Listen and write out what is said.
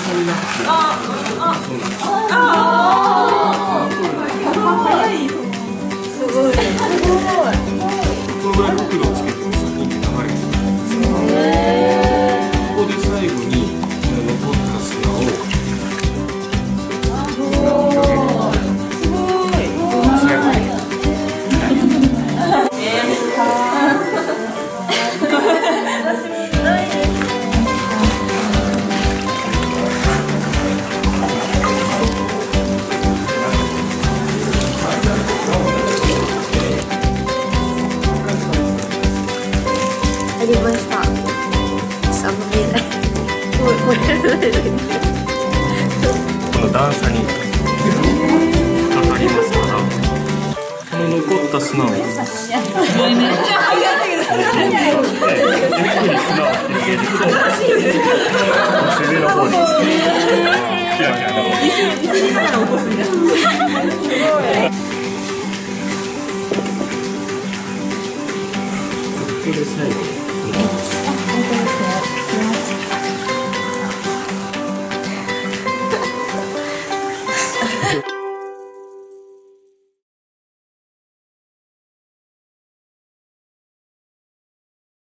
このぐらいの角度をつけて先に流れていくんですよ。ここで最後に残った砂を最後にありました。寒いね。 この段差にかかりますから、この残った砂をめっちゃ速いゆっくり砂を入れていくと上の方にキラキラここで最後に